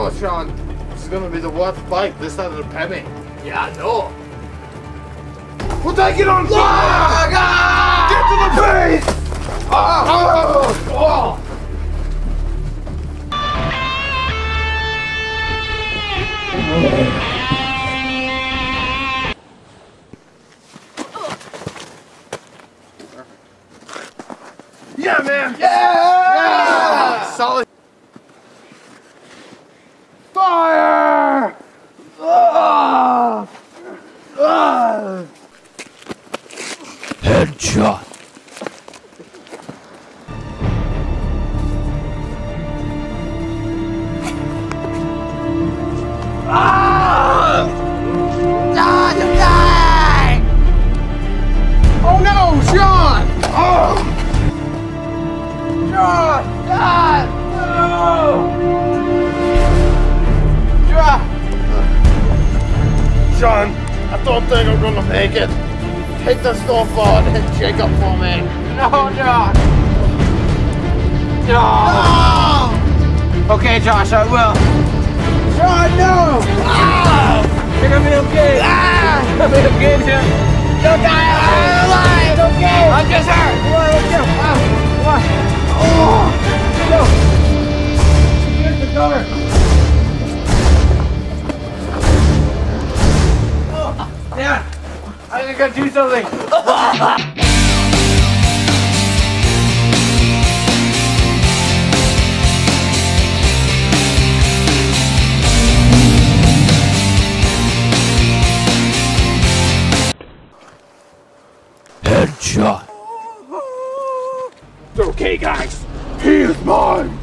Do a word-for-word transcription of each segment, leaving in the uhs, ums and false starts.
know, Sean. This is gonna be the worst fight this side of the penny. Yeah, I know. We'll take it on fire! Get to the base! Oh! Oh! Oh! Yeah, man! Yeah! Yeah! Solid. Fire! Ah! Ah! Headshot. Ah! Ah, I'm dying! Oh no, Sean! Oh! Sean! God! No! Sean! Sean, I don't think I'm gonna make it. Take the snowball and hit Jacob for me. No, Josh. No. no. Okay, Josh, I will. Sean, no. Ah. You're gonna be okay. Ah. You're gonna be okay, Jim. Don't die. I'm alive. It's okay. I'm just hurt. Come on, let's go. Ah. Come on. Oh. Go. Here's the cover. Oh. Yeah. I think I gotta do something. Headshot. It's okay, guys. He is mine.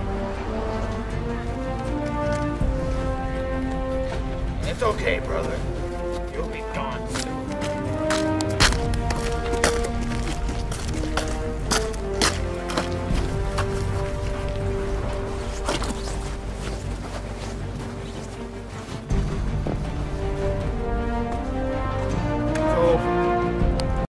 It's okay, brother.